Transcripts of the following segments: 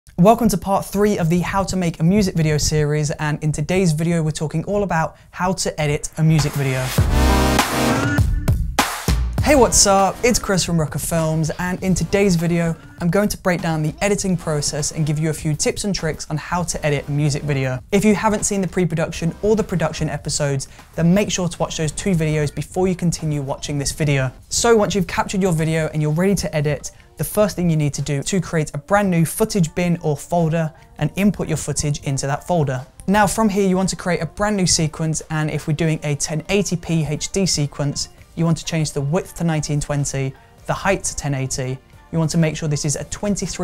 Welcome to part 3 of the How to Make a Music Video series, and in today's video we're talking all about how to edit a music video. Hey, what's up? It's Chris from Brooker Films, and in today's video I'm going to break down the editing process and give you a few tips and tricks on how to edit a music video. If you haven't seen the pre-production or the production episodes, then make sure to watch those 2 videos before you continue watching this video. So once you've captured your video and you're ready to edit, the first thing you need to do to create a brand new footage bin or folder and input your footage into that folder. Now from here you want to create a brand new sequence, and if we're doing a 1080p HD sequence, you want to change the width to 1920, the height to 1080. You want to make sure this is a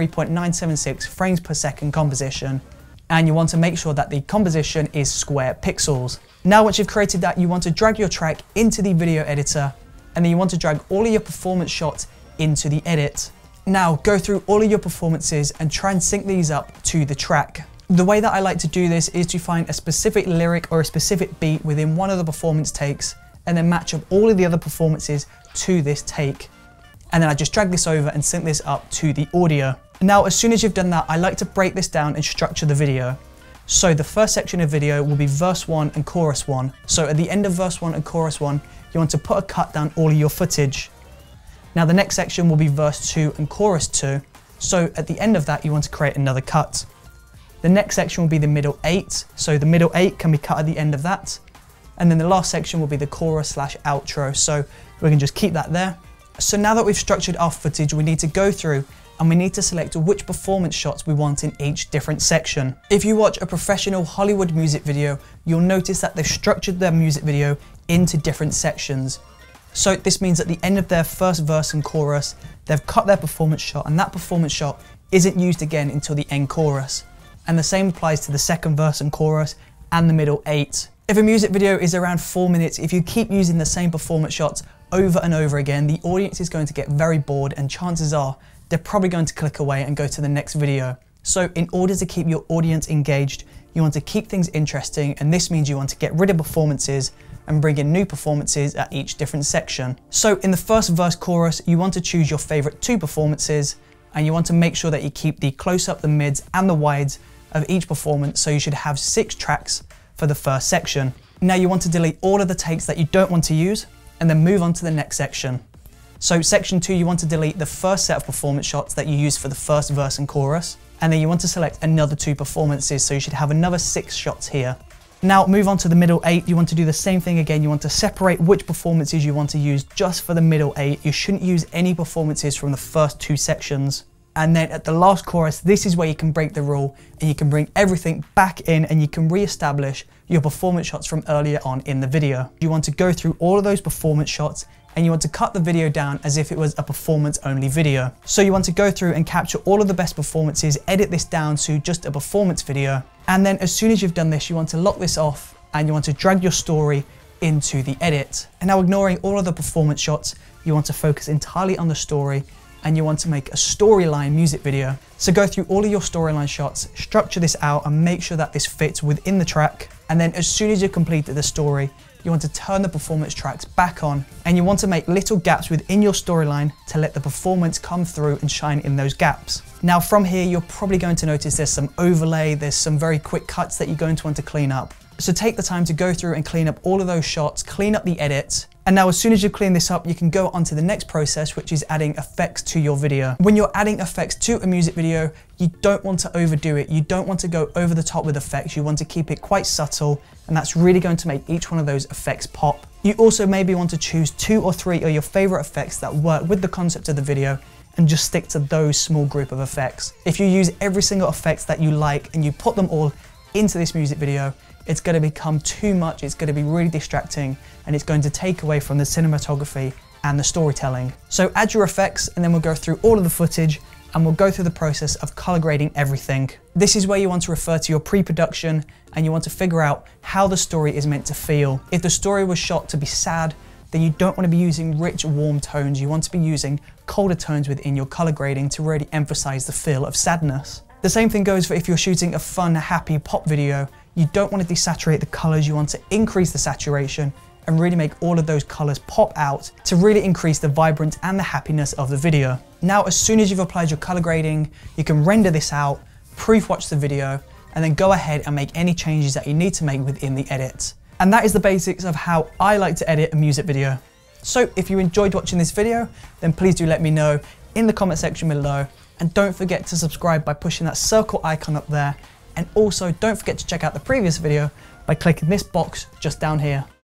23.976 frames per second composition, and you want to make sure that the composition is square pixels. Now once you've created that, you want to drag your track into the video editor, and then you want to drag all of your performance shots into the edit. Now go through all of your performances and try and sync these up to the track. The way that I like to do this is to find a specific lyric or a specific beat within one of the performance takes, and then match up all of the other performances to this take. And then I just drag this over and sync this up to the audio. Now, as soon as you've done that, I like to break this down and structure the video. So the first section of video will be verse 1 and chorus 1. So at the end of verse 1 and chorus 1, you want to put a cut down all of your footage. Now the next section will be verse 2 and chorus 2. So at the end of that, you want to create another cut. The next section will be the middle 8. So the middle 8 can be cut at the end of that. And then the last section will be the chorus / outro. So we can just keep that there. So now that we've structured our footage, we need to go through and we need to select which performance shots we want in each different section. If you watch a professional Hollywood music video, you'll notice that they've structured their music video into different sections. So this means at the end of their first verse and chorus, they've cut their performance shot, and that performance shot isn't used again until the end chorus. And the same applies to the second verse and chorus and the middle 8. If a music video is around 4 minutes, if you keep using the same performance shots over and over again, the audience is going to get very bored, and chances are they're probably going to click away and go to the next video. So in order to keep your audience engaged, you want to keep things interesting, and this means you want to get rid of performances and bring in new performances at each different section. So in the first verse chorus, you want to choose your favorite 2 performances, and you want to make sure that you keep the close-up, the mids and the wides of each performance. So you should have 6 tracks for the first section. Now you want to delete all of the takes that you don't want to use and then move on to the next section. So section 2, you want to delete the first set of performance shots that you used for the first verse and chorus, and then you want to select another 2 performances, so you should have another 6 shots here. Now move on to the middle 8, you want to do the same thing again. You want to separate which performances you want to use just for the middle 8. You shouldn't use any performances from the first 2 sections. And then at the last chorus, this is where you can break the rule and you can bring everything back in and you can re-establish your performance shots from earlier on in the video. You want to go through all of those performance shots and you want to cut the video down as if it was a performance only video. So you want to go through and capture all of the best performances, edit this down to just a performance video. And then as soon as you've done this, you want to lock this off and you want to drag your story into the edit. And now, ignoring all of the performance shots, you want to focus entirely on the story, and you want to make a storyline music video. So go through all of your storyline shots, structure this out and make sure that this fits within the track. And then as soon as you've completed the story, you want to turn the performance tracks back on, and you want to make little gaps within your storyline to let the performance come through and shine in those gaps. Now from here, you're probably going to notice there's some overlay, there's some very quick cuts that you're going to want to clean up. So take the time to go through and clean up all of those shots, clean up the edits. And now as soon as you clean this up, you can go on to the next process, which is adding effects to your video. When you're adding effects to a music video, you don't want to overdo it. You don't want to go over the top with effects. You want to keep it quite subtle, and that's really going to make each one of those effects pop. You also maybe want to choose 2 or 3 of your favorite effects that work with the concept of the video and just stick to those small group of effects. If you use every single effect that you like and you put them all into this music video, it's going to become too much, it's going to be really distracting, and it's going to take away from the cinematography and the storytelling. So add your effects, and then we'll go through all of the footage and we'll go through the process of color grading everything. This is where you want to refer to your pre-production and you want to figure out how the story is meant to feel. If the story was shot to be sad, then you don't want to be using rich, warm tones. You want to be using colder tones within your color grading to really emphasize the feel of sadness. The same thing goes for if you're shooting a fun, happy pop video. You don't want to desaturate the colors. You want to increase the saturation and really make all of those colors pop out to really increase the vibrance and the happiness of the video. Now, as soon as you've applied your color grading, you can render this out, proof watch the video, and then go ahead and make any changes that you need to make within the edit. And that is the basics of how I like to edit a music video. So if you enjoyed watching this video, then please do let me know in the comment section below. And don't forget to subscribe by pushing that circle icon up there. And also don't forget to check out the previous video by clicking this box just down here.